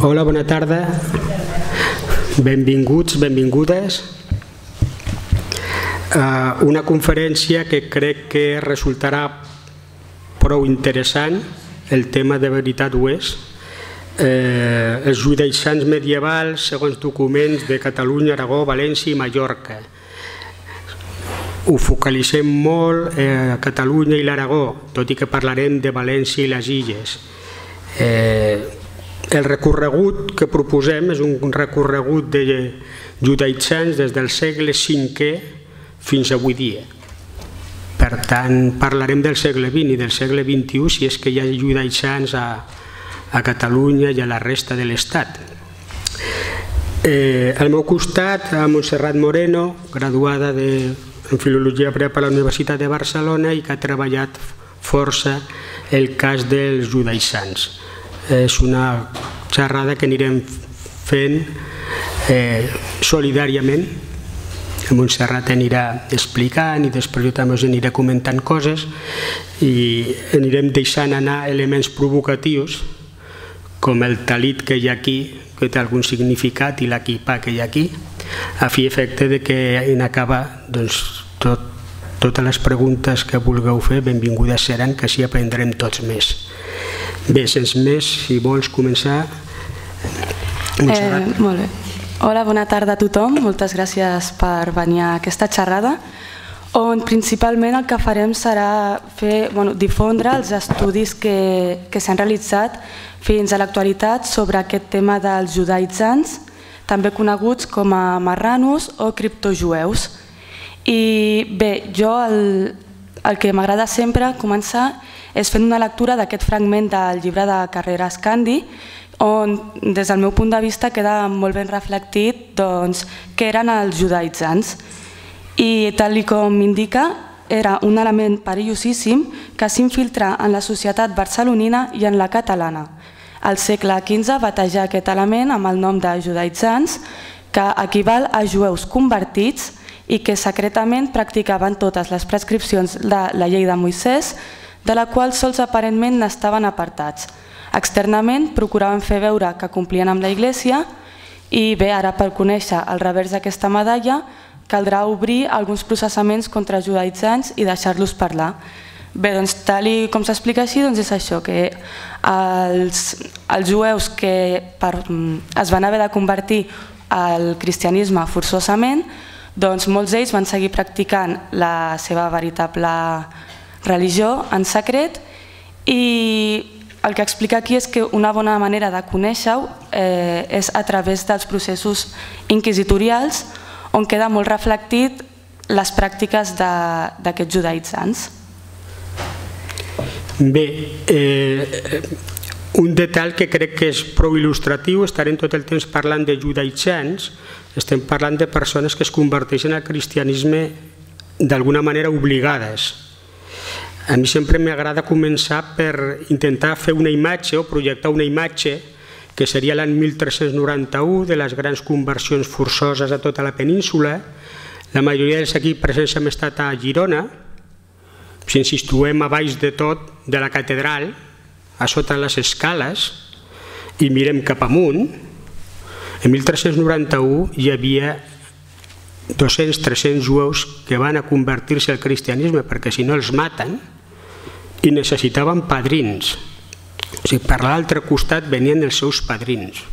Hola, bona tarda. Benvinguts, benvingudes. Una conferència que crec que resultarà prou interessant. El tema de veritat ho és. Els judaïsants medievals segons documents de Catalunya, Aragó, València i Mallorca. Ho focalitzem molt a Catalunya i l'Aragó, tot i que parlarem de València i les Illes. El recorregut que proposem és un recorregut de judaïsants des del segle V fins avui dia. Per tant, parlarem del segle XX i del segle XXI si és que hi ha judaïsants a Catalunya i a la resta de l'Estat. Al meu costat, a Montserrat Moreno, graduada en Filologia Hebrea per la Universitat de Barcelona i que ha treballat força el cas dels judaïsants. És una xerrada que anirem fent solidàriament. Montserrat anirà explicant i després jo també us aniré comentant coses i anirem deixant anar elements provocatius com el talit que hi ha aquí, que té algun significat, i l'equipà que hi ha aquí, a fi i efecte que en acabar totes les preguntes que vulgueu fer, benvingudes seran, que així aprendrem tots més. Bé, sense més, si vols començar, Montserrat. Molt bé. Hola, bona tarda a tothom. Moltes gràcies per venir a aquesta xerrada, on principalment el que farem serà difondre els estudis que s'han realitzat fins a l'actualitat sobre aquest tema dels judaïsants, també coneguts com a marranos o criptojueus. I bé, jo el que m'agrada sempre començar és fent una lectura d'aquest fragment del llibre de Carreras Candi, on des del meu punt de vista queda molt ben reflectit què eren els judaïsants. I tal com m'indica, era un element perillosíssim que s'infiltra en la societat barcelonina i en la catalana. Al segle XV batejar aquest element amb el nom de judaïsants, que equival a jueus convertits i que secretament practicaven totes les prescripcions de la llei de Moisès, de la qual sols aparentment n'estaven apartats. Externament procuraven fer veure que complien amb la Iglésia i bé, ara per conèixer el revers d'aquesta medalla caldrà obrir alguns processaments contra judaïsants i deixar-los parlar. Bé, doncs tal com s'explica així, és això, que els jueus que es van haver de convertir al cristianisme forçosament, doncs molts d'ells van seguir practicant la seva veritable religió en secret i el que explica aquí és que una bona manera de conèixer-ho és a través dels processos inquisitorials on queda molt reflectit les pràctiques d'aquests judaïsants. Bé, un detall que crec que és prou il·lustratiu, estarem tot el temps parlant de judaïsants, estem parlant de persones que es converteixen al cristianisme d'alguna manera obligades. A mi sempre m'agrada començar per intentar fer una imatge o projectar una imatge que seria l'any 1391 de les grans conversions forçoses a tota la península. La majoria dels aquí presents hem estat a Girona. Si ens situem a baix de tot de la catedral, a sota les escales, i mirem cap amunt, en 1391 hi havia 200-300 jueus que van a convertir-se al cristianisme perquè si no els maten i necessitaven padrins. O sigui, per l'altre costat venien els seus padrins.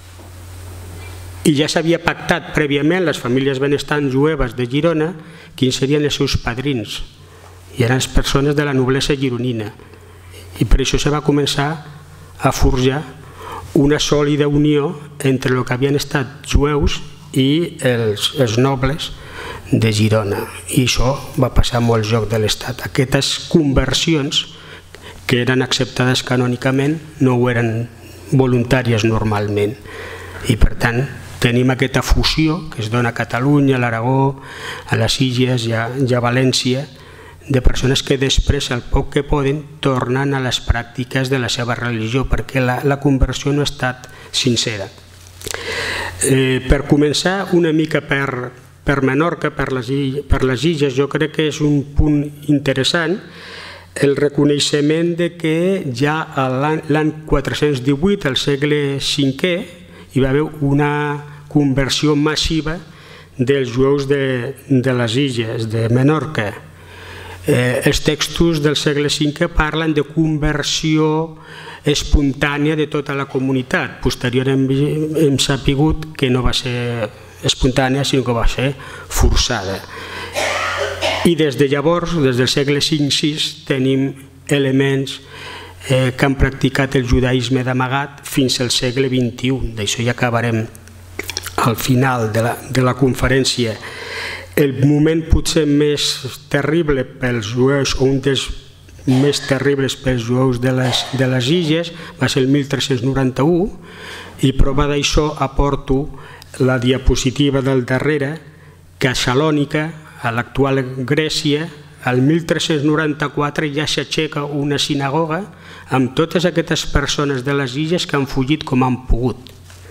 I ja s'havia pactat prèviament les famílies benestants jueves de Girona quins serien els seus padrins. I eren les persones de la noblesa gironina. I per això se va començar a forjar una sòlida unió entre el que havien estat jueus i els nobles de Girona. I això va passar molt al joc de l'Estat. Aquestes conversions que eren acceptades canònicament no ho eren voluntàries normalment. I per tant tenim aquesta fusió que es dona a Catalunya, a l'Aragó, a les Illes i a València, de persones que després, al poc que poden, tornen a les pràctiques de la seva religió perquè la conversió no ha estat sincera. Per començar una mica per Menorca, per les Illes, jo crec que és un punt interessant. el reconeixement de que ja l'any 418, al segle V, hi va haver una conversió massiva dels jueus de les illes de Menorca. Els textos del segle V parlen de conversió espontània de tota la comunitat. Posteriorment hem sapigut que no va ser espontània, sinó que va ser forçada. I des de llavors, des del segle V-VI, tenim elements que han practicat el judaïsme d'amagat fins al segle XXI. D'això ja acabarem al final de la conferència. El moment potser més terrible pels jueus, o un dels més terribles pels jueus de les illes, va ser el 1391, i prova d'això aporto la diapositiva del darrere, que a Salònica, a l'actual Grècia, al 1394 ja s'aixeca una sinagoga amb totes aquestes persones de les illes que han fugit com han pogut.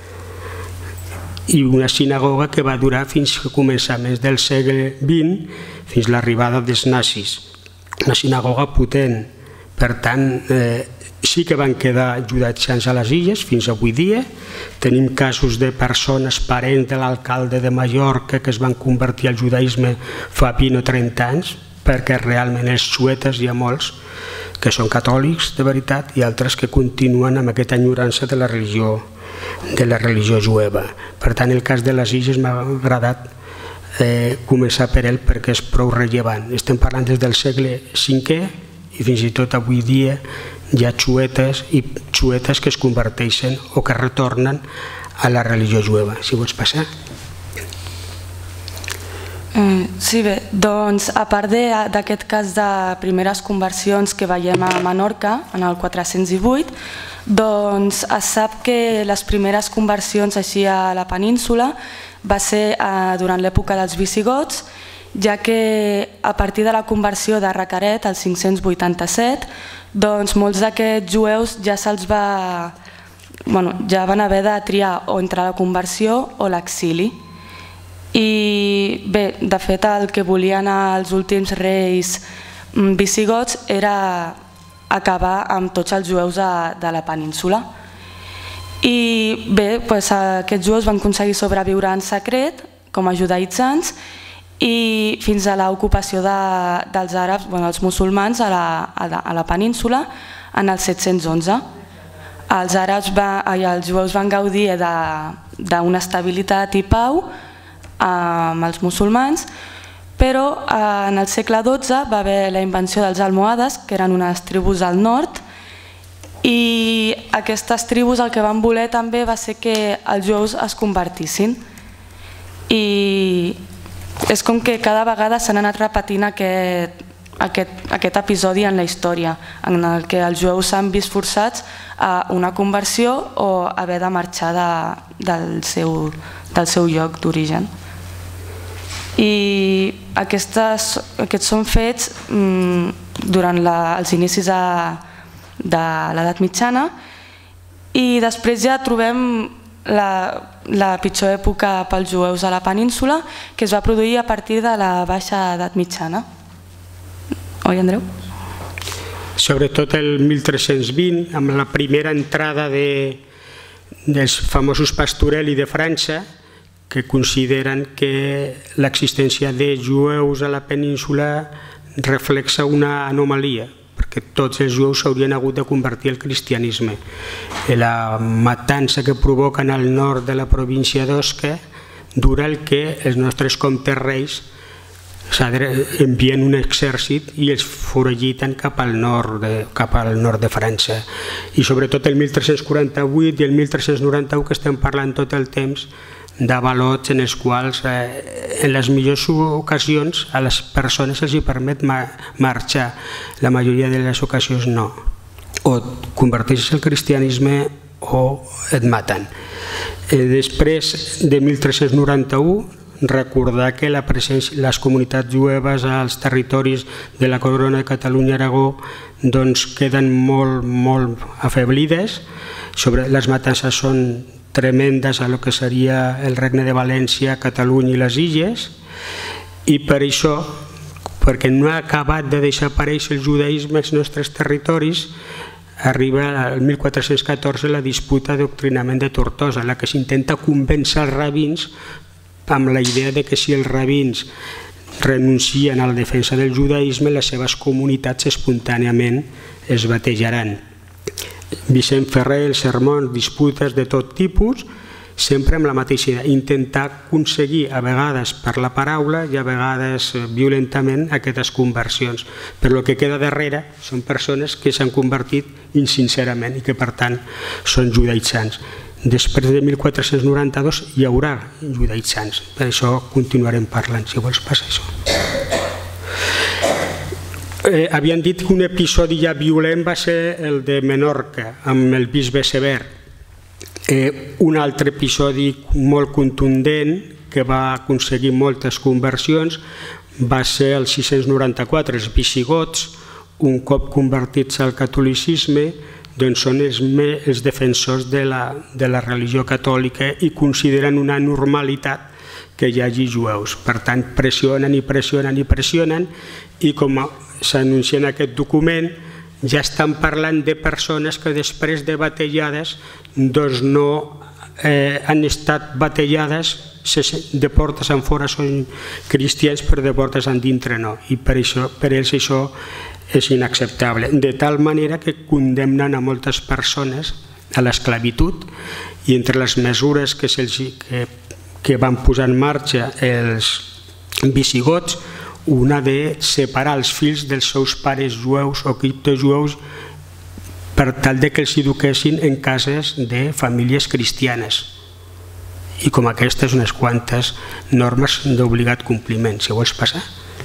I una sinagoga que va durar fins a començaments del segle XX, fins a l'arribada dels nazis. Una sinagoga potent. Per tant, sí que van quedar judaïtzants a les illes fins avui dia. Tenim casos de persones parents de l'alcalde de Mallorca que es van convertir al judaïsme fa 20 o 30 anys, perquè realment els xuetes hi ha molts que són catòlics de veritat i altres que continuen amb aquesta enyorança de la religió jueva. Per tant, el cas de les illes m'ha agradat començar per ell perquè és prou rellevant. Estem parlant des del segle V i fins i tot avui dia hi ha xuetes i xuetes que es converteixen o que retornen a la religió jueva. Si vols passar. Sí, bé, doncs a part d'aquest cas de primeres conversions que veiem a Menorca en el 418, doncs es sap que les primeres conversions així a la península va ser durant l'època dels visigots, ja que a partir de la conversió de Recaret, el 587, doncs molts d'aquests jueus ja ja van haver de triar o entre la conversió o l'exili. I bé, de fet el que volien els últims reis visigots era acabar amb tots els jueus de la península. I bé, aquests jueus van aconseguir sobreviure en secret com a judaïtzants i fins a l'ocupació dels àrabs, els musulmans a la península en el 711. Els jueus van gaudir d'una estabilitat i pau amb els musulmans, però en el segle XII va haver la invenció dels almohades, que eren unes tribus al nord, i aquestes tribus el que van voler també va ser que els jueus es convertissin. I és com que cada vegada s'han anat repetint aquest episodi en la història, en el que els jueus s'han vist forçats a una conversió o haver de marxar del seu lloc d'origen. I aquests són fets durant els inicis de l'edat mitjana i després ja trobem la pitjor època pels jueus a la península, que es va produir a partir de la baixa edat mitjana. Oi, Andreu? Sobretot el 1320, amb la primera entrada dels famosos Pastorelli de França, que consideren que l'existència de jueus a la península reflexa una anomalia, perquè tots els jueus s'haurien hagut de convertir al cristianisme. La matança que provoquen al nord de la província d'Osca dura el que els nostres comtes reis envien un exèrcit i els foragiten cap al nord de França. I sobretot el 1348 i el 1391, que estem parlant tot el temps d'avalots en els quals en les millors ocasions a les persones els hi permet marxar, la majoria de les ocasions no, o converteixes al cristianisme o et maten. Després de 1391 recordar que les comunitats jueves als territoris de la Corona de Catalunya i Aragó queden molt afeblides. Les matances són tremendes a lo que seria el Regne de València, Catalunya i les Illes, i per això perquè no ha acabat de desaparèixer el judaïsme als nostres territoris. Arriba al 1414 la disputa d'adoctrinament de Tortosa, en la que s'intenta convèncer els rabins amb la idea de que si els rabins renuncien a la defensa del judaïsme, les seves comunitats espontàniament es batejaran. Vicent Ferrer, els sermons, disputes de tot tipus, sempre amb la mateixa idea, intentar aconseguir a vegades per la paraula i a vegades violentament aquestes conversions. Però el que queda darrere són persones que s'han convertit insincerament i que per tant són judaïtzants. Després de 1492 hi haurà judaïtzants, per això continuarem parlant, si vols passar això. Havien dit que un episodi ja violent va ser el de Menorca, amb el bisbe Sever. Un altre episodi molt contundent que va aconseguir moltes conversions va ser el 694, els visigots, un cop convertits al catolicisme, doncs són els defensors de la religió catòlica i consideren una normalitat que hi hagi jueus. Per tant, pressionen i pressionen i pressionen, i com s'anuncia en aquest document, ja estan parlant de persones que després de batejades doncs no han estat batejades de portes en fora són cristians però de portes en dintre no, i per ells això és inacceptable, de tal manera que condemnen a moltes persones a l'esclavitud, i entre les mesures que van posar en marxa els visigots, una de separar els fills dels seus pares jueus o criptojueus per tal que els eduquessin en cases de famílies cristianes, i com aquestes unes quantes normes d'obligat compliment. Si vols passar.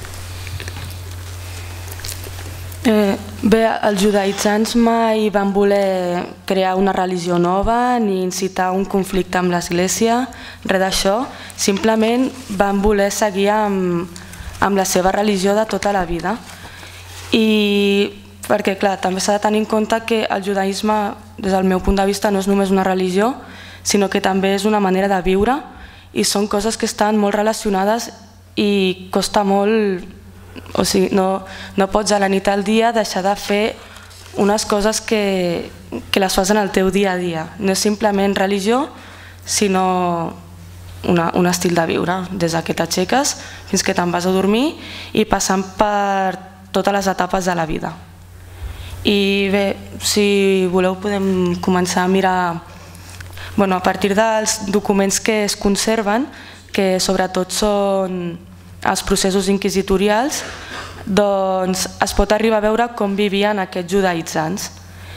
Bé, els judaïtzants mai van voler crear una religió nova ni incitar un conflicte amb l'Església, res d'això, simplement van voler seguir amb la seva religió de tota la vida. I perquè, clar, també s'ha de tenir en compte que el judaïsme, des del meu punt de vista, no és només una religió, sinó que també és una manera de viure, i són coses que estan molt relacionades i costa molt, o sigui, no pots a la nit al dia deixar de fer unes coses que les fas en el teu dia a dia. No és simplement religió, sinó un estil de viure, des que t'aixeques fins que te'n vas a dormir i passant per totes les etapes de la vida. I bé, si voleu podem començar a mirar a partir dels documents que es conserven, que sobretot són els processos inquisitorials, doncs es pot arribar a veure com vivien aquests judaïtzants,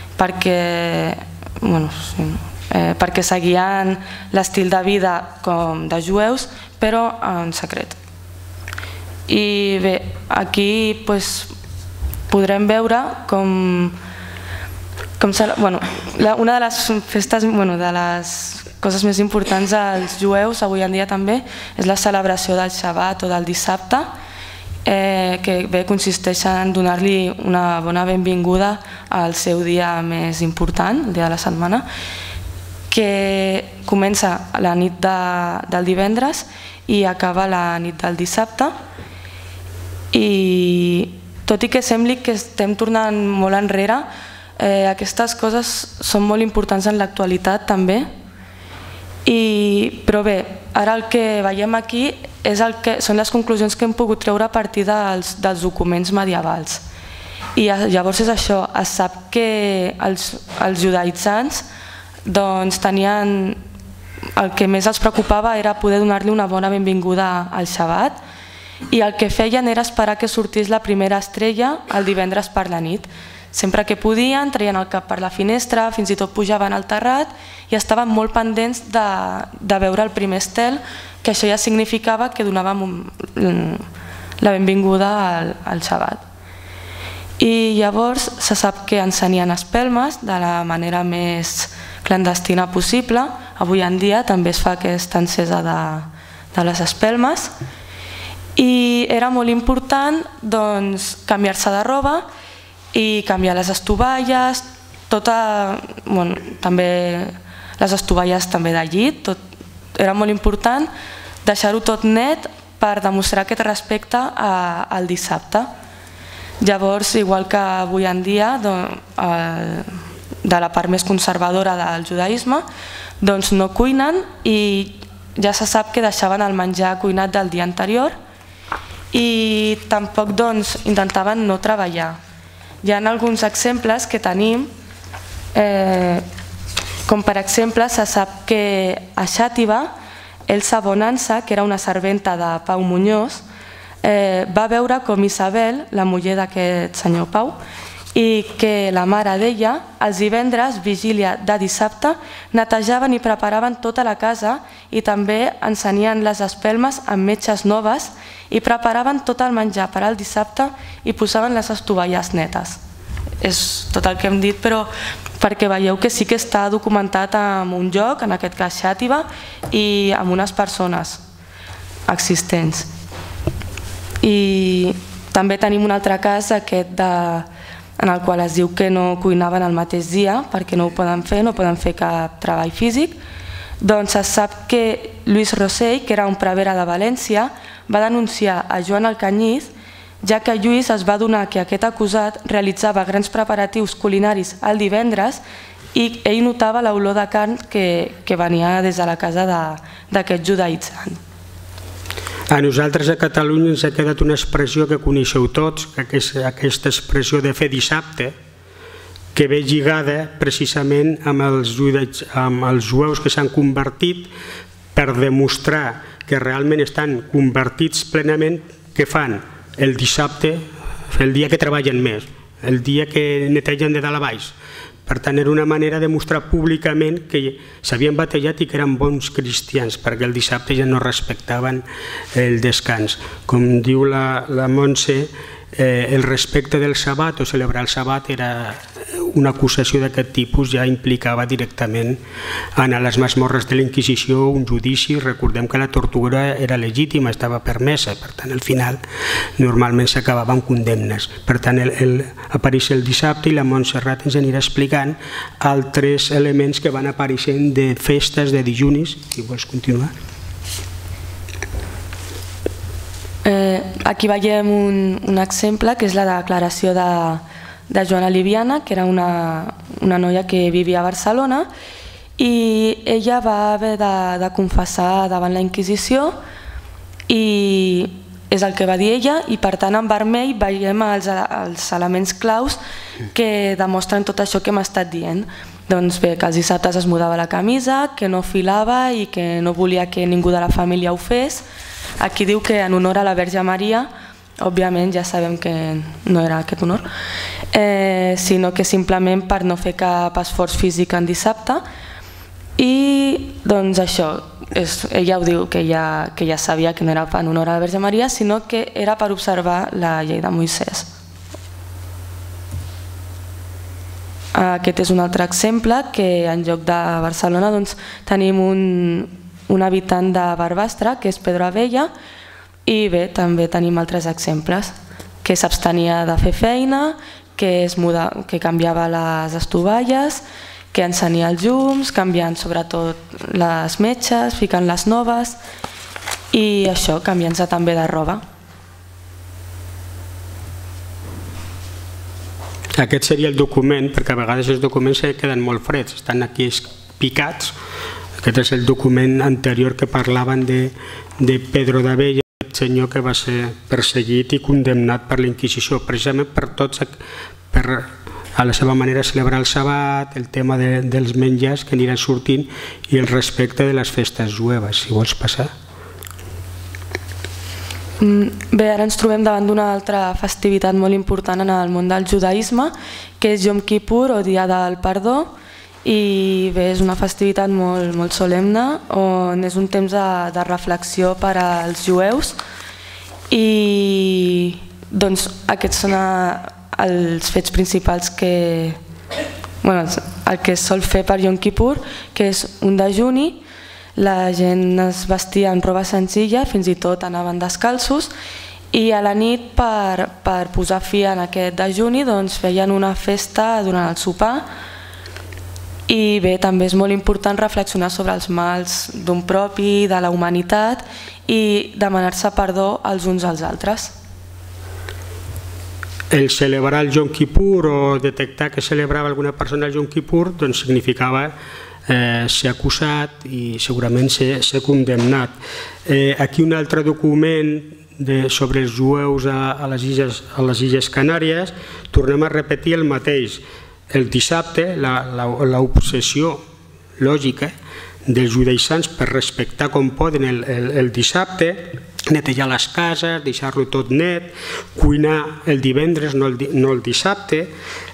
perquè seguien l'estil de vida com de jueus, però en secret. I bé, aquí podrem veure com una de les festes, de les coses més importants als jueus avui en dia també és la celebració del Shabbat o del dissabte, que bé consisteix en donar-li una bona benvinguda al seu dia més important, el dia de la setmana, que comença la nit del divendres i acaba la nit del dissabte. I tot i que sembli que estem tornant molt enrere, aquestes coses són molt importants en l'actualitat també. Però bé, ara el que veiem aquí són les conclusions que hem pogut treure a partir dels documents medievals. I llavors és això, es sap que els judaïtzants tenien, el que més els preocupava era poder donar-li una bona benvinguda al Shabbat, i el que feien era esperar que sortís la primera estrella el divendres per la nit. Sempre que podien, traien el cap per la finestra, fins i tot pujaven al terrat i estaven molt pendents de veure el primer estel, que això ja significava que donàvem la benvinguda al Shabbat. I llavors se sap que encenien espelmes de la manera més clandestina possible. Avui en dia també es fa aquesta encesa de les espelmes. I era molt important canviar-se de roba i canviar les estovalles, també les estovalles també de llit, era molt important deixar-ho tot net per demostrar aquest respecte al dissabte. Llavors, igual que avui en dia, de la part més conservadora del judaïsme, doncs no cuinen i ja se sap que deixaven el menjar cuinat del dia anterior i tampoc intentaven no treballar. Hi ha alguns exemples que tenim, com per exemple se sap que a Xàtiva, Elsa Bonanza, que era una serventa de Pau Muñoz, va veure com Isabel, la muller d'aquest senyor Pau, i que la mare d'ella, els divendres, vigília de dissabte, netejaven i preparaven tota la casa i també encenien les espelmes amb metges noves i preparaven tot el menjar per al dissabte i posaven les estovalles netes. És tot el que hem dit, però perquè veieu que sí que està documentat en un lloc, en aquest cas Xàtiva, i amb unes persones existents. I també tenim un altre cas, aquest en el qual es diu que no cuinaven el mateix dia perquè no ho poden fer cap treball físic. Doncs es sap que Lluís Rossell, que era un prevere de València, va denunciar a Joan Alcañiz, ja que Lluís es va adonar que aquest acusat realitzava grans preparatius culinaris el divendres i ell notava l'olor de carn que venia des de la casa d'aquest judaïtzant. A nosaltres a Catalunya ens ha quedat una expressió que coneixeu tots, que és aquesta expressió de fer dissabte, que ve lligada precisament amb els jueus que s'han convertit per demostrar que realment estan convertits plenament. Què fan? El dissabte, el dia que treballen més, el dia que netegen de dalt a baix. Per tant, era una manera de mostrar públicament que s'havien batejat i que eren bons cristians, perquè el dissabte ja no respectaven el descans. Com diu la Montse, el respecte del sabat o celebrar el sabat era una acusació d'aquest tipus, ja implicava directament anar a les masmorres de la Inquisició, un judici. Recordem que la tortura era legítima, estava permesa, per tant al final normalment s'acabava amb condemnes. Per tant apareix el dissabte i la Montserrat ens anirà explicant altres elements que van apareixent de festes, de dijunis. Si vols continuar. Aquí veiem un exemple que és la declaració de Joana Liviana, que era una noia que vivia a Barcelona, i ella va haver de confessar davant la Inquisició i és el que va dir ella, i per tant en vermell veiem els elements claus que demostren tot això que hem estat dient. Doncs bé, que els dissabtes es mudava la camisa, que no filava i que no volia que ningú de la família ho fes. Aquí diu que en honor a la Verge Maria, òbviament ja sabem que no era aquest honor, sinó que simplement per no fer cap esforç físic en dissabte. I doncs això, ella ho diu, que ja sabia que no era en honor a la Verge Maria, sinó que era per observar la llei de Moisès. Aquest és un altre exemple, que en lloc de Barcelona tenim un habitant de Barbastre, que és Pedro Abella, i bé, també tenim altres exemples, que s'abstenia de fer feina, que canviava les estovalles, que encenia els llums, canviant sobretot les metges, ficant les noves, i això, canviant-se també de roba. Aquest seria el document, perquè a vegades els documents queden molt freds, estan aquí picats. Aquest és el document anterior que parlaven de Pedro d'Abella, el senyor que va ser perseguit i condemnat per la Inquisició, precisament per tots, per a la seva manera de celebrar el sabat, el tema dels menjars que aniran sortint i el respecte de les festes jueves. Si vols passar. Bé, ara ens trobem davant d'una altra festivitat molt important en el món del judaïsme, que és Yom Kippur, o Dia del Perdó, i bé, és una festivitat molt solemne, on és un temps de reflexió per als jueus, i doncs aquests són els fets principals el que es sol fer per Yom Kippur, que és un dejuni. La gent es vestia amb roba senzilla, fins i tot anaven descalços, i a la nit, per posar fi en aquest dejuni, feien una festa durant el sopar, I bé, també és molt important reflexionar sobre els mals d'un propi, de la humanitat, i demanar-se perdó els uns als altres. El celebrar el Yom Kippur o detectar que celebrava alguna persona el Yom Kippur doncs significava ser acusat i segurament ser condemnat. Aquí un altre document sobre els jueus a les Illes Canàries, tornem a repetir el mateix. El dissabte, l'obsessió lògica dels judaïssans per respectar com poden el dissabte, netejar les cases, deixar-lo tot net, cuinar el divendres, no el dissabte.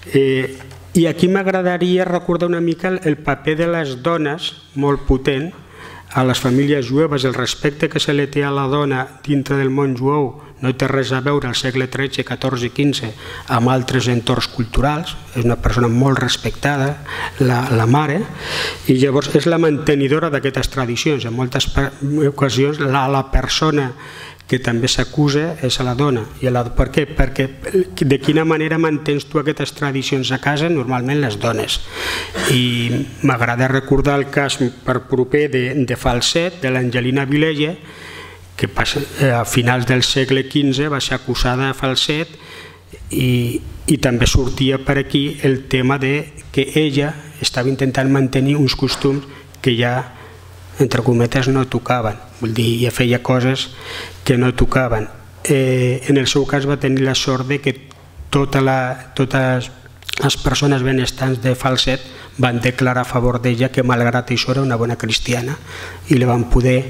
I aquí m'agradaria recordar una mica el paper de les dones, molt potent, a les famílies jueves. El respecte que se li té a la dona dintre del món jueu no té res a veure al segle XIII, XIV i XV amb altres entorns culturals. És una persona molt respectada, la mare, i llavors és la mantenidora d'aquestes tradicions. En moltes ocasions la persona que també s'acusa és a la dona. Per què? Perquè de quina manera mantens tu aquestes tradicions a casa? Normalment les dones. I m'agrada recordar el cas per proper de Falset, de l'Angelina Vilella, que a finals del segle XV va ser acusada de falset, i també sortia per aquí el tema que ella estava intentant mantenir uns costums que ja, entre cometes, no tocaven. Vull dir, ja feia coses que no tocaven. En el seu cas va tenir la sort que totes les persones benestants de Falset van declarar a favor d'ella que malgrat això era una bona cristiana i la van poder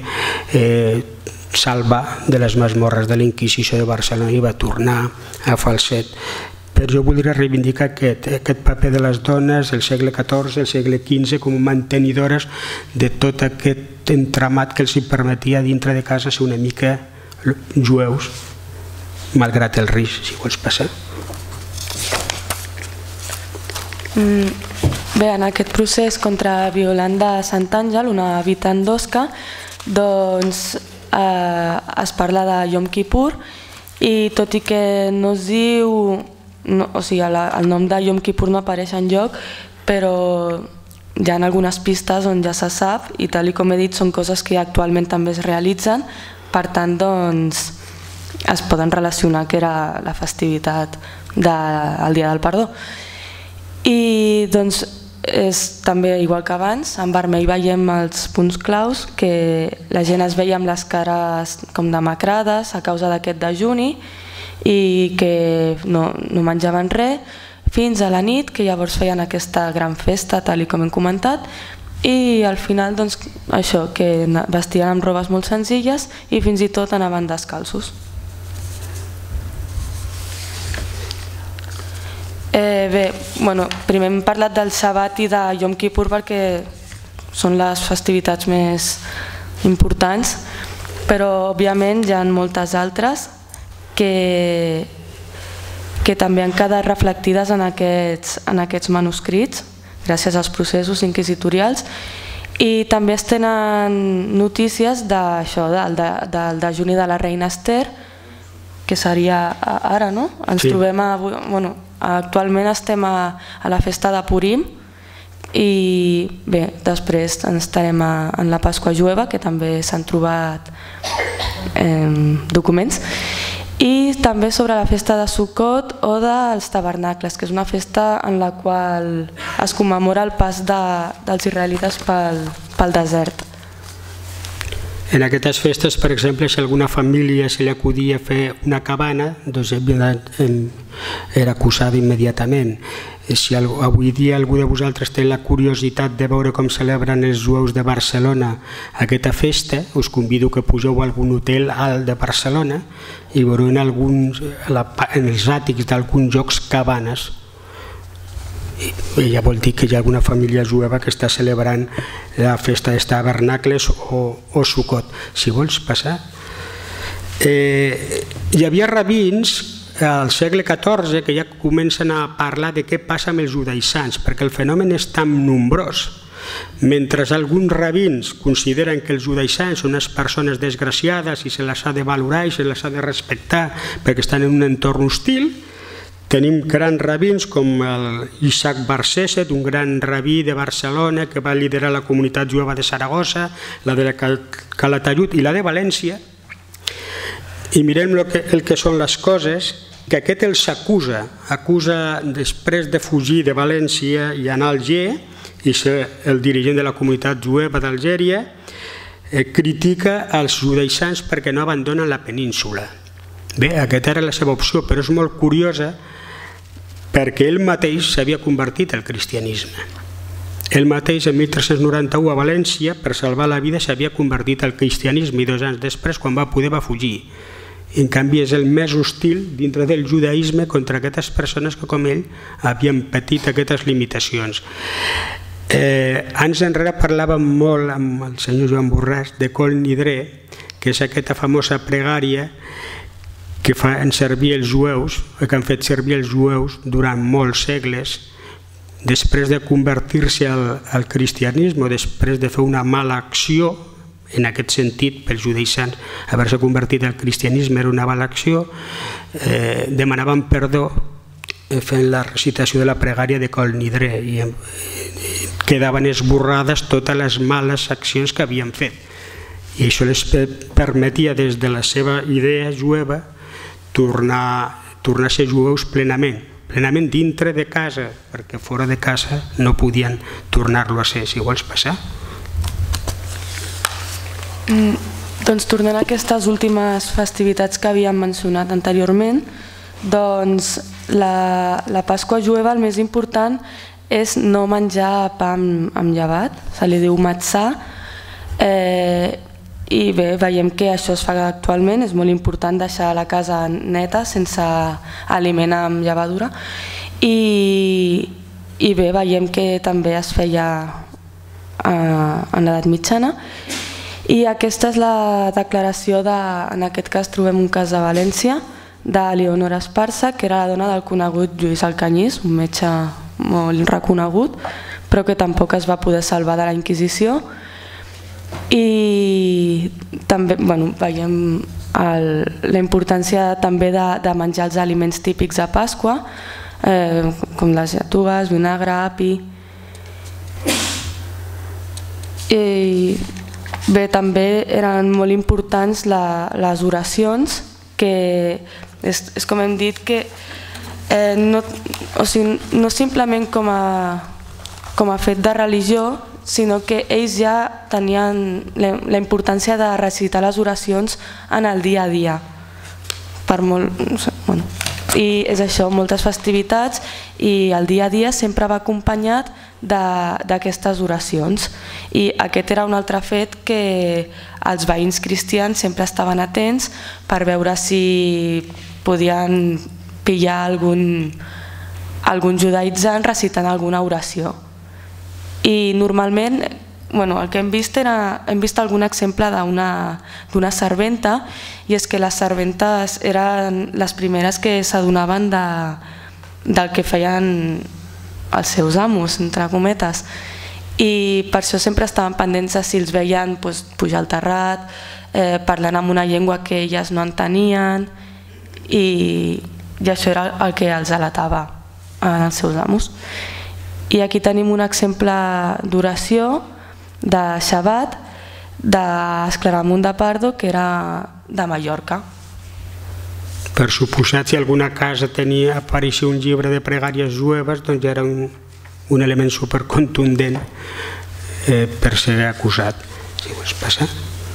salvar de les masmorres de l'Inquisició de Barcelona i va tornar a Falset. Però jo voldria reivindicar aquest paper de les dones, el segle XIV, el segle XV, com mantenidores de tot aquest entramat que els permetia dintre de casa ser una mica jueus, malgrat el risc, si vols passar. Bé, en aquest procés contra Violanda Santàngel, una habitant d'Osca, doncs es parla de Yom Kippur, i tot i que no es diu, o sigui, el nom de Yom Kippur no apareix enlloc, però hi ha algunes pistes on ja se sap, i tal com he dit són coses que actualment també es realitzen, per tant doncs es poden relacionar que era la festivitat del Dia del Perdó. I doncs és també igual que abans, en vermell veiem els punts claus, que la gent es veia amb les cares com demacrades a causa d'aquest dejuni i que no menjaven res fins a la nit, que llavors feien aquesta gran festa, tal com hem comentat, i al final doncs això, que vestien amb robes molt senzilles i fins i tot anaven descalços. Bé, primer hem parlat del Shabbat i de Yom Kippur perquè són les festivitats més importants, però òbviament hi ha moltes altres que també han quedat reflectides en aquests manuscrits gràcies als processos inquisitorials, i també es tenen notícies d'això, del dejuni de la reina Esther, que seria ara, no? Ens trobem actualment estem a la festa de Purim, i bé, després estarem en la Pasqua Jueva, que també s'han trobat documents, i també sobre la festa de Sukkot o dels tabernacles, que és una festa en la qual es commemora el pas dels israelites pel desert. En aquestes festes, per exemple, si a alguna família se li acudia fer una cabana, doncs era acusada immediatament. Si avui dia algú de vosaltres té la curiositat de veure com celebren els jueus de Barcelona aquesta festa, us convido que pugeu a algun hotel alt de Barcelona i veureu en els àtics d'alguns llocs cabanes. Ja vol dir que hi ha alguna família jueva que està celebrant la festa dels tabernacles o Sukkot. Si vols passar. Hi havia rabins al segle XIV que ja comencen a parlar de què passa amb els judaïssants, perquè el fenomen és tan nombrós. Mentre alguns rabins consideren que els judaïssants són unes persones desgraciades i se les ha de valorar i se les ha de respectar perquè estan en un entorn hostil, Tenim grans rabins com Isaac Bar Sesset, un gran rabí de Barcelona que va liderar la comunitat jueva de Saragossa, la de Calatayud i la de València, i mirem el que són les coses, que aquest els acusa després de fugir de València i anar a Alger, i ser el dirigent de la comunitat jueva d'Algèria, critica els judaïssans perquè no abandonen la península. Bé, aquesta era la seva opció, però és molt curiosa perquè ell mateix s'havia convertit al cristianisme. Ell mateix, en 1391, a València, per salvar la vida, s'havia convertit al cristianisme i 2 anys després, quan va poder, va fugir. En canvi, és el més hostil dintre del judaïsme contra aquestes persones que, com ell, havien patit aquestes limitacions. Anys enrere parlàvem molt amb el senyor Joan Borràs de Kol Nidre, que és aquesta famosa pregària que fan servir els jueus, que han fet servir els jueus durant molts segles, després de convertir-se al cristianisme o després de fer una mala acció, en aquest sentit, pels judaïssans, haver-se convertit al cristianisme era una mala acció, demanaven perdó fent la recitació de la pregària de Kol Nidre i quedaven esborrades totes les males accions que havien fet. I això les permetia, des de la seva idea jueva, tornar a ser jueus plenament dintre de casa, perquè fora de casa no podien tornar-lo a ser. Si vols passar. Doncs tornant a aquestes últimes festivitats que havíem mencionat anteriorment, doncs la Pasqua jueva el més important és no menjar pa amb llevat, se li diu matzà, i bé, veiem que això es fa actualment, és molt important deixar la casa neta, sense aliment amb llevadura, i bé, veiem que també es feia en l'edat mitjana, i aquesta és la declaració en aquest cas trobem un cas de València, de Leonora Esparza, que era la dona del conegut Lluís Alcanyís, un metge molt reconegut, però que tampoc es va poder salvar de la Inquisició. I també veiem la importància també de menjar els aliments típics de Pasqua, com les lletugues, vinagre, api. I bé, també eren molt importants les oracions, que és com hem dit, que no simplement com a fet de religió, sinó que ells ja tenien la importància de recitar les oracions en el dia a dia. I és això, moltes festivitats, i el dia a dia sempre va acompanyat d'aquestes oracions. I aquest era un altre fet que els veïns cristians sempre estaven atents per veure si podien pillar algun judaïtzant recitant alguna oració. I normalment el que hem vist algun exemple d'una serventa, i és que les serventes eren les primeres que s'adonaven del que feien els seus amos, entre cometes, i per això sempre estaven pendents de si els veien pujar al terrat, parlant en una llengua que elles no entenien, i això era el que els alatava als seus amos. I aquí tenim un exemple d'oració de Shabbat d'Esclaramunt de Pardo, que era de Mallorca. Per suposat, si alguna casa apareixia un llibre de pregàries jueves, doncs ja era un element supercontundent per ser acusat. Si vols passar.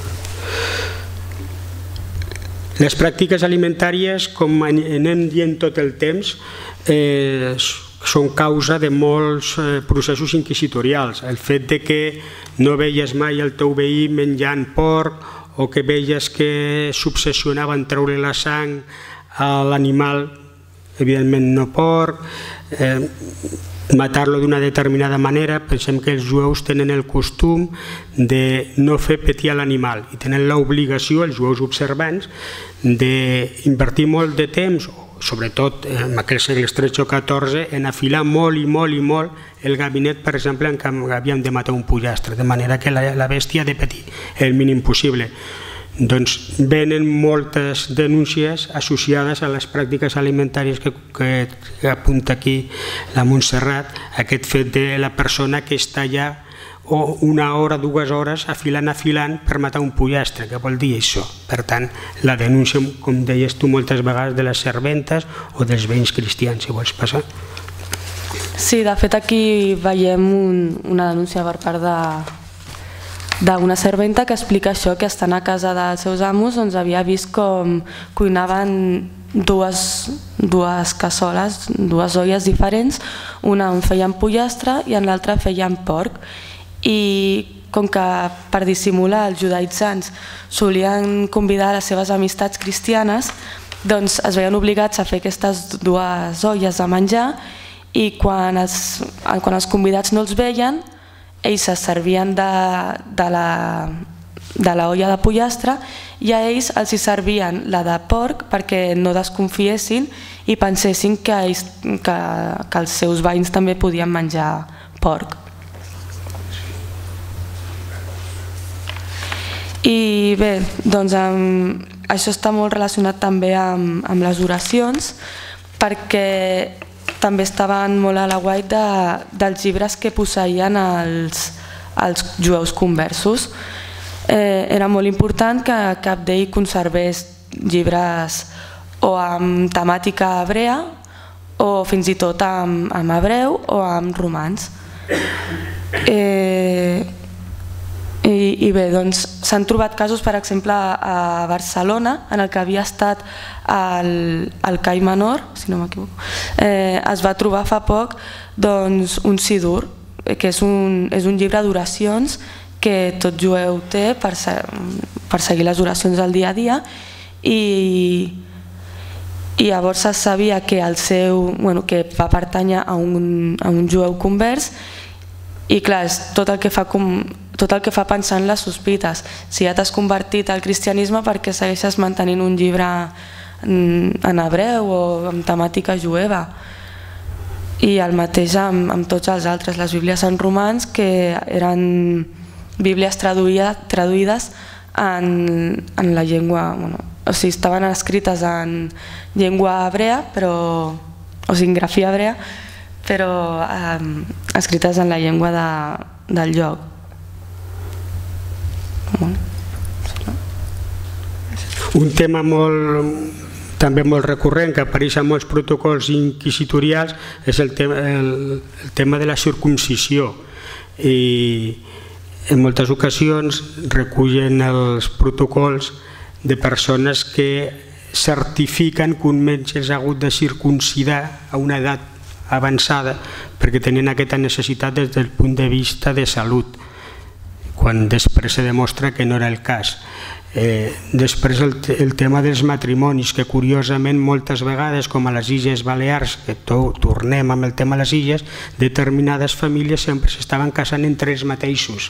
Les pràctiques alimentàries, com anem dient tot el temps, són causa de molts processos inquisitorials. El fet que no veies mai el teu veí menjant porc, o que veies que s'obsessionava en treure la sang a l'animal, evidentment no porc, matar-lo d'una determinada manera. Pensem que els jueus tenen el costum de no fer petir a l'animal i tenen l'obligació, els jueus observants, d'invertir molt de temps, sobretot en aquells segles XIII o XIV, en afilar molt i molt i molt el gabinet, per exemple, en què havíem de matar un pollastre, de manera que la bèstia ha de patir el mínim possible. doncs venen moltes denúncies associades a les pràctiques alimentàries que apunta aquí la Montserrat, aquest fet de la persona que està allà o una hora, 2 hores afilant per matar un pollastre, què vol dir això? Per tant, la denúncia, com deies tu moltes vegades, de les serventes o dels veïns cristians, si vols passar. Sí, de fet aquí veiem una denúncia per part d'una serventa que explica això, que estant a casa dels seus amos doncs havia vist com cuinaven dues cassoles, 2 olles diferents, una on feien pollastre i en l'altra feien porc, i com que per dissimular els judaïtzants solien convidar les seves amistats cristianes, doncs es veien obligats a fer aquestes 2 olles de menjar, i quan els convidats no els veien, ells es servien de la olla de pollastre i a ells els hi servien la de porc perquè no desconfiessin i pensessin que els seus veïns també podien menjar porc. I bé, doncs això està molt relacionat també amb les oracions, perquè també estaven molt a l'aguait dels llibres que posseïen els jueus conversos. Era molt important que cap d'ells conservés llibres o amb temàtica hebrea o fins i tot amb hebreu o amb romans. I bé, doncs s'han trobat casos, per exemple, a Barcelona, en el que havia estat el Cai Menor, si no m'equivoco, es va trobar fa poc un sidur, que és un llibre d'oracions que tot jueu té per seguir les oracions del dia a dia, i llavors es sabia que va pertànyer a un jueu convers, i clar, és tot el que fa pensar en les sospites. Si ja t'has convertit al cristianisme, perquè segueixes mantenint un llibre en hebreu o amb temàtica jueva? I el mateix amb tots els altres, les bíblies en romans, que eren bíblies traduïdes en la llengua, o sigui, estaven escrites en llengua hebrea, o sigui, en grafia hebrea, però escrites en la llengua del lloc. Un tema també molt recurrent que apareix en molts protocols inquisitorials és el tema de la circumcisió, i en moltes ocasions recullen els protocols de persones que certifiquen que un metge s'ha hagut de circumcidar a una edat avançada perquè tenien aquesta necessitat des del punt de vista de salut, quan després se demostra que no era el cas. Després el tema dels matrimonis, que curiosament moltes vegades, com a les Illes Balears, que tornem amb el tema de les illes, determinades famílies sempre s'estaven casant entre ells mateixos.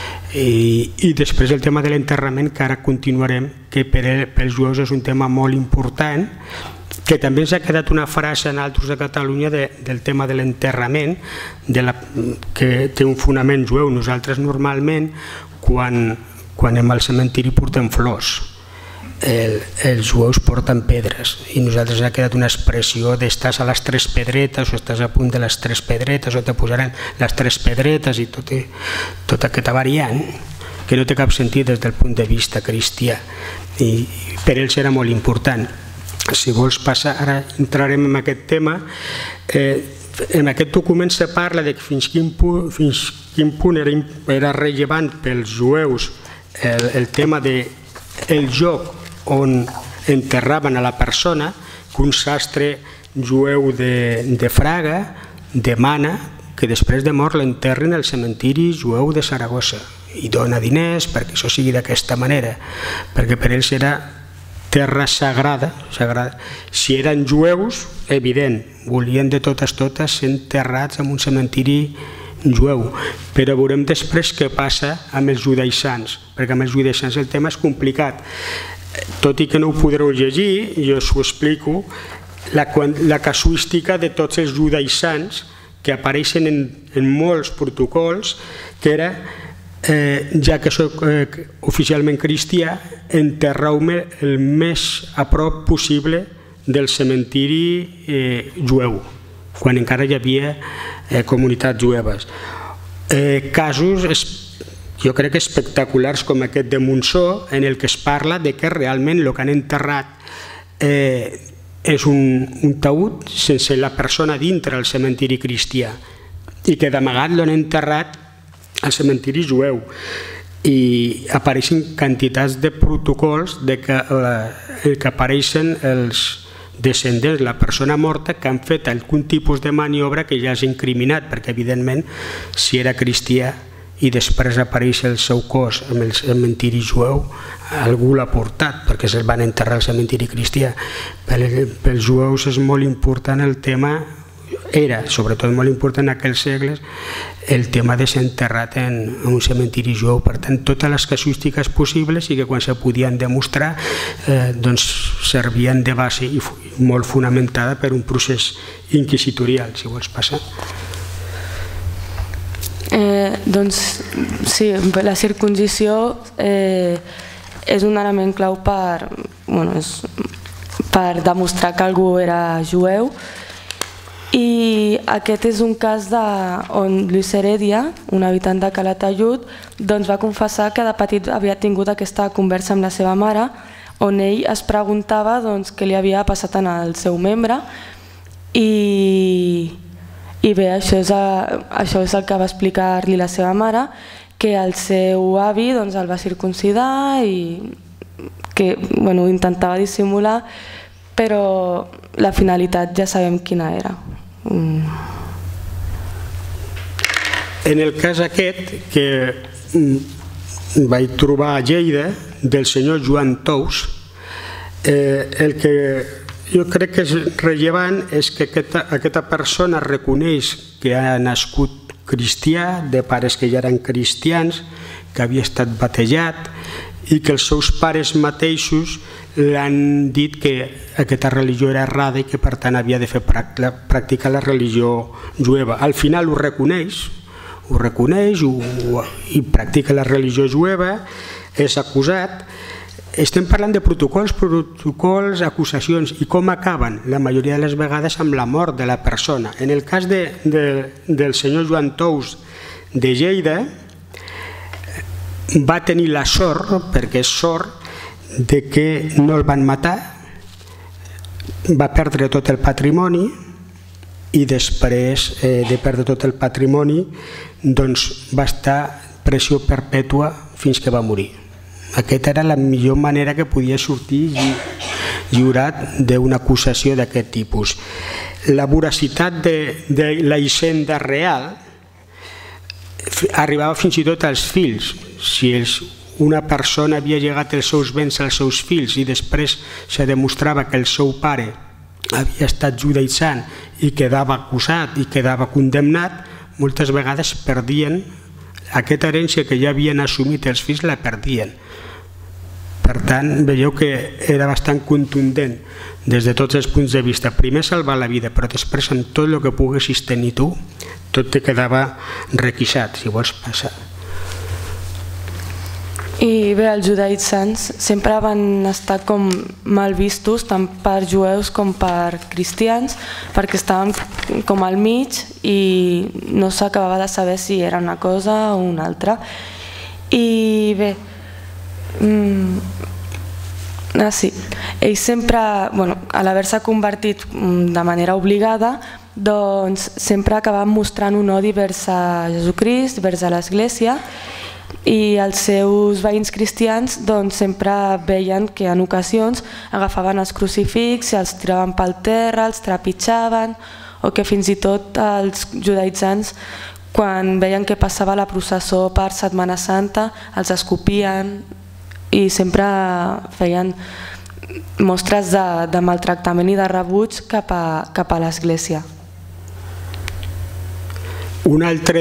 I després el tema de l'enterrament, que ara continuarem, que pels jueus és un tema molt important, que també ens ha quedat una frase en altres de Catalunya del tema de l'enterrament, que té un fonament jueu. Nosaltres normalment, quan anem al cementiri, portem flors. Els jueus porten pedres, i nosaltres ha quedat una expressió d'estàs a les 3 pedretes, o estàs a punt de les 3 pedretes, o te posaran les 3 pedretes, i tota aquesta variant que no té cap sentit des del punt de vista cristià, i per ells era molt important. Si vols passar, ara entrarem en aquest tema. En aquest document se parla de fins quin punt era rellevant pels jueus el tema del lloc on enterraven a la persona, que un sastre jueu de Fraga demana que després de mort l'enterrin al cementiri jueu de Saragossa i dona diners perquè això sigui d'aquesta manera, perquè per ells era terra sagrada. Si eren jueus, evident, volien de totes ser enterrats en un cementiri jueu, però veurem després què passa amb els judaïssants, perquè amb els judaïssants el tema és complicat. Tot i que no ho podreu llegir, jo us ho explico, la casuística de tots els judaïssants que apareixen en molts protocols, que era ja que soc oficialment cristià, enterreu-me el més a prop possible del cementiri jueu, quan encara hi havia comunitats jueves. Casos, jo crec, espectaculars com aquest de Montsó, en el que es parla de que realment el que han enterrat és un taüt sense la persona dintre al cementiri cristià i que d'amagat l'han enterrat al cementiri jueu, i apareixen quantitats de protocols en què apareixen els descendents, la persona morta, que han fet algun tipus de maniobra que ja és incriminat, perquè evidentment si era cristià i després apareix el seu cos en el cementiri jueu, algú l'ha portat perquè se'l van enterrar al cementiri cristià. Pels jueus és molt important el tema, era sobretot molt important en aquells segles, el tema de ser enterrat en un cementiri jueu. Per tant, totes les casuístiques possibles, i que quan se podien demostrar servien de base i molt fonamentada per un procés inquisitorial, si vols passar. Doncs sí, la circuncisió és un element clau per demostrar que algú era jueu, i aquest és un cas on Luis Heredia, un habitant de Calatayud, va confessar que de petit havia tingut aquesta conversa amb la seva mare, on ell es preguntava què li havia passat al seu membre, i bé, això és el que va explicar-li la seva mare, que el seu avi el va circuncidar i que intentava dissimular, però la finalitat ja sabem quina era. En el cas aquest que vaig trobar a Lleida del senyor Joan Tous, el que jo crec que és rellevant és que aquesta persona reconeix que ha nascut cristià, de pares que ja eren cristians, que havia estat batejat i que els seus pares mateixos l'han dit que aquesta religió era errada i que per tant havia de fer practicar la religió jueva. Al final ho reconeix i practica la religió jueva, és acusat. Estem parlant de protocols, acusacions, i com acaben la majoria de les vegades amb la mort de la persona. En el cas del senyor Joan Tous de Lleida, va tenir la sort, perquè és sort, de que no el van matar, va perdre tot el patrimoni i després de perdre tot el patrimoni va estar pressió perpètua fins que va morir. Aquesta era la millor manera que podia sortir lliurat d'una acusació d'aquest tipus. La voracitat de la hisenda real arribava fins i tot als fills. Si una persona havia llegat els seus béns als seus fills i després se demostrava que el seu pare havia estat judaïtzant i quedava acusat i quedava condemnat, moltes vegades perdien aquesta herència que ja havien assumit els fills, la perdien. Per tant, veieu que era bastant contundent des de tots els punts de vista. Primer salvar la vida, però després amb tot el que poguessis tenir tu, tot te quedava requisat, si vols passar. I bé, els judaïtzants sempre van estar com mal vistos tant per jueus com per cristians, perquè estaven com al mig i no s'acabava de saber si era una cosa o una altra. I bé, ells sempre, a l'haver-se convertit de manera obligada, doncs sempre acabaven mostrant un odi vers a Jesucrist, vers a l'Església, i els seus veïns cristians sempre veien que en ocasions agafaven els crucifixs i els tiraven pel terra, els trepitjaven, o que fins i tot els judaïtzants, quan veien que passava la processó per Setmana Santa, els escopien i sempre feien mostres de maltractament i de rebuig cap a l'Església. Un altre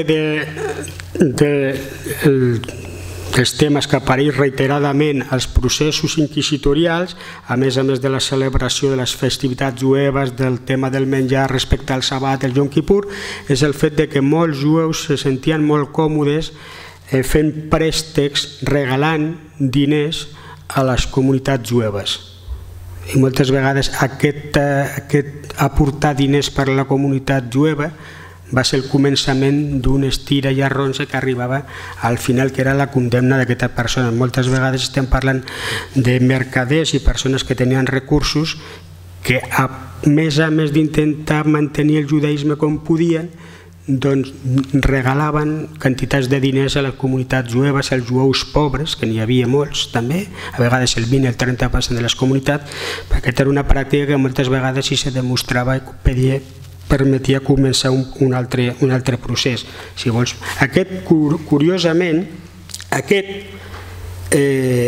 dels temes que apareix reiteradament als processos inquisitorials, a més de la celebració de les festivitats jueves, del tema del menjar respecte al sabat, el Yom Kippur, és el fet que molts jueus se sentien molt còmodes fent préstecs, regalant diners a les comunitats jueves. I moltes vegades aquest aportar diners per a la comunitat jueva va ser el començament d'un estira i arronsa que arribava al final, que era la condemna d'aquesta persona. Moltes vegades estem parlant de mercaders i persones que tenien recursos que, a més d'intentar mantenir el judaïsme com podien, doncs regalaven quantitats de diners a les comunitats jueves, als jueus pobres, que n'hi havia molts també, a vegades el 20 i el 30% de les comunitats, perquè aquesta era una pràctica que moltes vegades si se demostrava i permetia començar un altre procés. Si vols, curiosament, aquest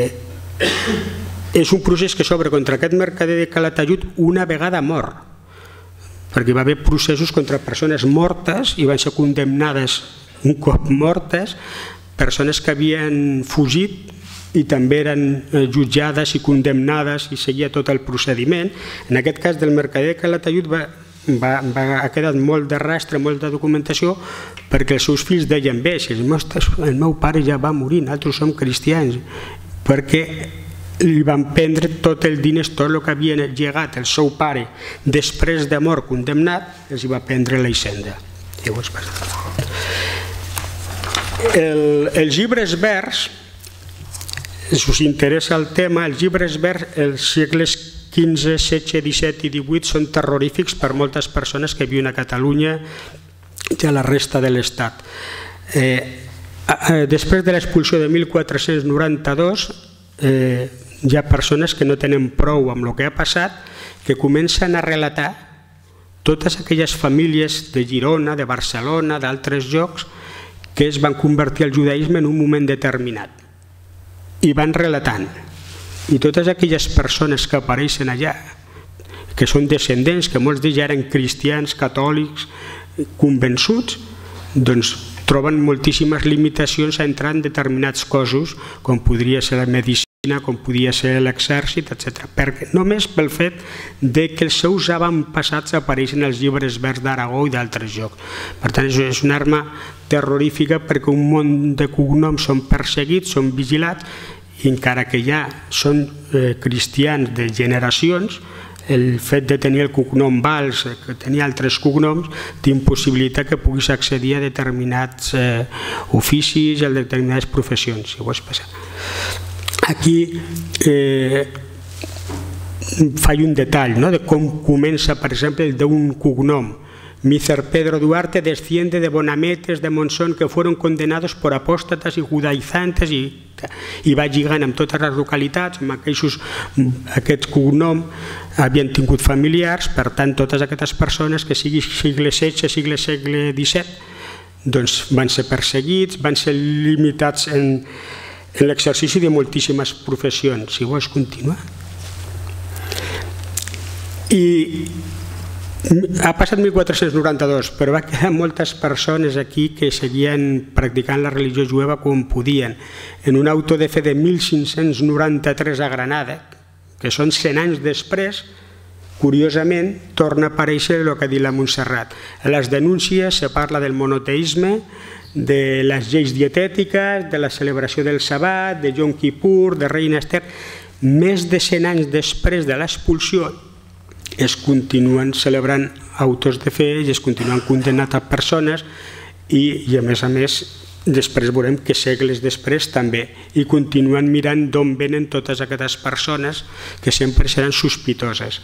és un procés que s'obre contra aquest mercader de Calatayud una vegada mort, perquè hi va haver processos contra persones mortes i van ser condemnades un cop mortes, persones que havien fugit i també eren jutjades i condemnades i seguia tot el procediment. En aquest cas del mercader de Calatayud ha quedat molt de rastre, molta documentació, perquè els seus fills deien bé, si el meu pare ja va morir, nosaltres som cristians, perquè li van prendre tot el diners, tot el que havien llegat el seu pare després de mort condemnat, els hi va prendre la hisenda. Els llibres verds, si us interessa el tema, els llibres verds, els segles XV, XVI, XVII i XVIII són terrorífics per moltes persones que viuen a Catalunya i a la resta de l'Estat. Després de l'expulsió de 1492 hi ha persones que no tenen prou amb el que ha passat, que comencen a relatar totes aquelles famílies de Girona, de Barcelona, d'altres llocs que es van convertir al judaïsme en un moment determinat i van relatant. I totes aquelles persones que apareixen allà, que són descendents, que molts d'ells eren cristians, catòlics, convençuts, doncs troben moltíssimes limitacions a entrar en determinats cossos, com podria ser la medicina, com podia ser l'exèrcit, etc. Només pel fet que els seus avantpassats apareixen als llibres verds d'Aragó i d'altres llocs. Per tant, és una arma terrorífica perquè un munt de cognoms són perseguits, són vigilats, i encara que ja són cristians de generacions, el fet de tenir el cognom Valls, que tenir altres cognoms, t'impossibilita que puguis accedir a determinats oficis, a determinades professions, si vols passar. Aquí faig un detall de com comença, per exemple, el d'un cognom. Micer Pedro Duarte desciende de bonametes de Monzón que fueron condenados por apóstatas y judaizantes i va lligant amb totes les localitats, amb aquest cognom havien tingut familiars, per tant totes aquestes persones que sigui segle XVI, segle XVII, doncs van ser perseguits, van ser limitats en l'exercici de moltíssimes professions. Si vols continuar. Ha passat 1492, però va quedar moltes persones aquí que seguien practicant la religió jueva com podien. En un auto de fe de 1593 a Granada, que són 100 anys després, curiosament torna a aparèixer el que ha dit la Montserrat. A les denúncies se parla del monoteisme, de les lleis dietètiques, de la celebració del Sabat, de Yom Kippur, de Reina Esther. Més de 100 anys després de l'expulsió es continuen celebrant autos de fe i es continuen condemnant a persones i a més després veurem que segles després també i continuen mirant d'on venen totes aquestes persones que sempre seran sospitoses.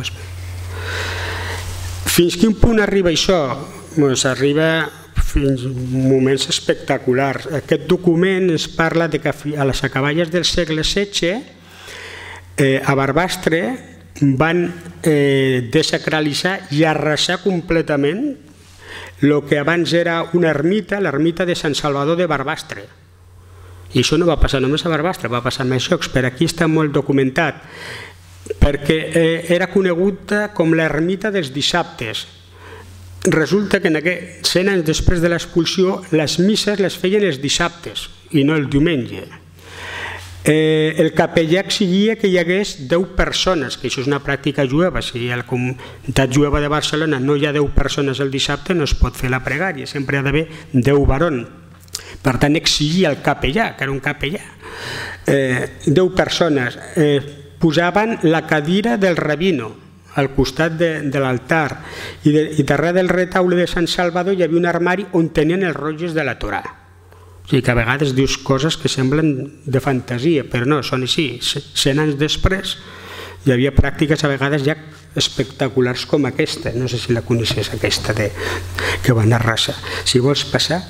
Fins quin punt arriba això? Arriba fins a moments espectaculars. Aquest document ens parla que a les acaballes del segle XVI a Barbastre van desacralitzar i arrasar completament el que abans era una ermita, l'ermita de Sant Salvador de Barbastre. I això no va passar només a Barbastre, va passar a més llocs, però aquí està molt documentat, perquè era coneguda com l'ermita dels dissabtes. Resulta que 100 anys després de l'expulsió les misses les feien els dissabtes i no el diumenge. El capellà exigia que hi hagués 10 persones, que això és una pràctica jueva. Si a la comunitat jueva de Barcelona no hi ha 10 persones el dissabte no es pot fer la pregària, sempre hi ha d'haver 10 barons. Per tant, exigia el capellà, que era un capellà. 10 persones posaven la cadira del rabino al costat de l'altar i darrere del retaule de Sant Salvador hi havia un armari on tenien els rotllos de la Torà. O sigui que a vegades dius coses que semblen de fantasia, però no, són així. 100 anys després hi havia pràctiques a vegades ja espectaculars com aquesta. No sé si la coneixies, aquesta que van a Rassa. Si vols passar.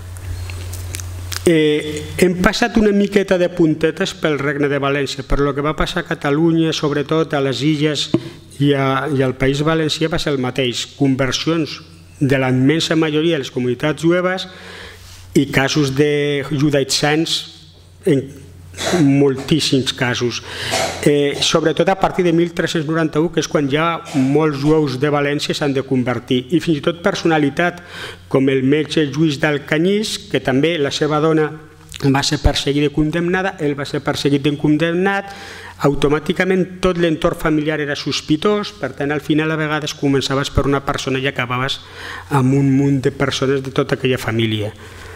Hem passat una miqueta de puntetes pel Regne de València, però el que va passar a Catalunya, sobretot a les Illes i al País Valencià, va ser el mateix. Conversions de la immensa majoria de les comunitats jueves i casos de judaïtzants en moltíssims casos. Sobretot a partir de 1391, que és quan ja molts jueus de València s'han de convertir. I fins i tot personalitat com el metge Lluís d'Alcanyís, que també la seva dona va ser perseguida i condemnada, ell va ser perseguit i condemnat, automàticament tot l'entorn familiar era sospitós, per tant al final a vegades començaves per una persona i acabaves amb un munt de persones de tota aquella família.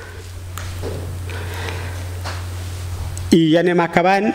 I ja anem acabant.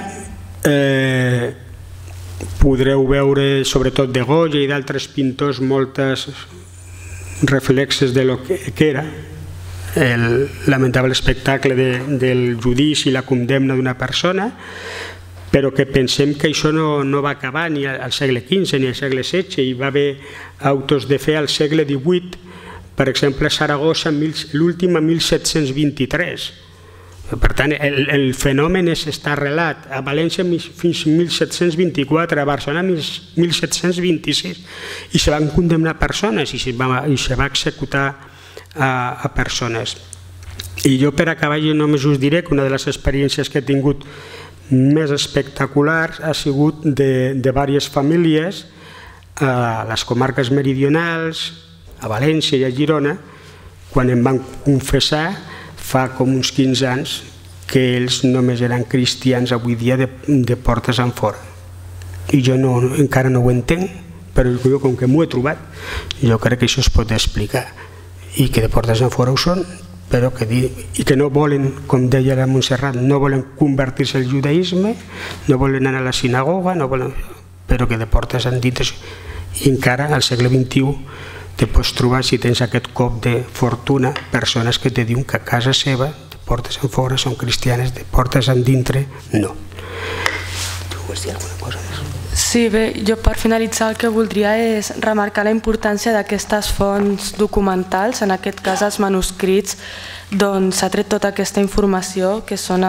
Podreu veure, sobretot de Goya i d'altres pintors, moltes reflexes de lo que era el lamentable espectacle del judici i la condemna d'una persona, però que pensem que això no va acabar ni al segle XV ni al segle XVI. Hi va haver autos de fe al segle XVIII, per exemple a Saragossa, l'últim a 1723. Per tant, el fenomen està arrelat a València fins 1724, a Barcelona 1726, i se van condemnar persones i se va executar a persones. I jo, per acabar, jo només us diré que una de les experiències que he tingut més espectaculars ha sigut de diverses famílies a les comarques meridionals, a València i a Girona, quan em van confessar fa com uns 15 anys que ells només eren cristians avui dia de portes enfora. I jo encara no ho entenc, però jo com que m'ho he trobat, jo crec que això es pot explicar, i que de portes enfora ho són, però que no volen, com deia la Montserrat, no volen convertir-se al judaïsme, no volen anar a la sinagoga, però que de portes endintre. I encara al segle XXI te pots trobar, si tens aquest cop de fortuna, persones que te diuen que a casa seva, de portes enfora, són cristianes, de portes endintre, no. Tu vols dir alguna cosa més? Sí, bé, jo per finalitzar el que voldria és remarcar la importància d'aquestes fonts documentals, en aquest cas els manuscrits, d'on s'ha tret tota aquesta informació, que són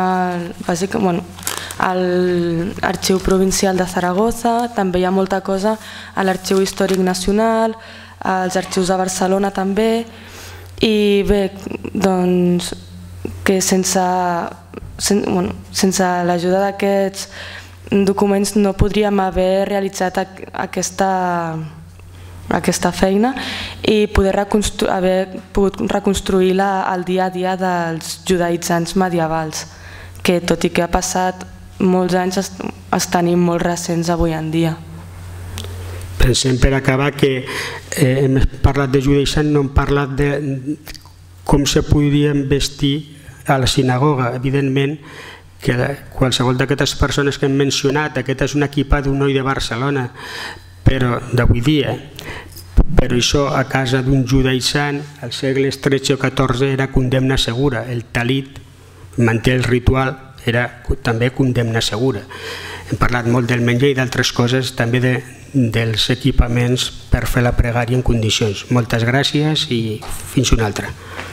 l'Arxiu Provincial de Zaragoza, també hi ha molta cosa a l'Arxiu Històric Nacional, als arxius de Barcelona també, i bé, doncs que sense l'ajuda d'aquests documents no podríem haver realitzat aquesta feina i haver pogut reconstruir el dia a dia dels judaïtzants medievals, que tot i que ha passat molts anys els tenim molt recents avui en dia. Pensem, per acabar, que hem parlat de judaïtzant, no hem parlat de com se podrien vestir a la sinagoga. Evidentment que qualsevol d'aquestes persones que hem mencionat, aquest és un equipat d'un noi de Barcelona, però d'avui dia, però això a casa d'un judaïtzant als segles XIII o XIV era condemna segura. El talit, manté el ritual, era també condemna segura. Hem parlat molt del menjar i d'altres coses, també dels equipaments per fer la pregària en condicions. Moltes gràcies i fins una altra.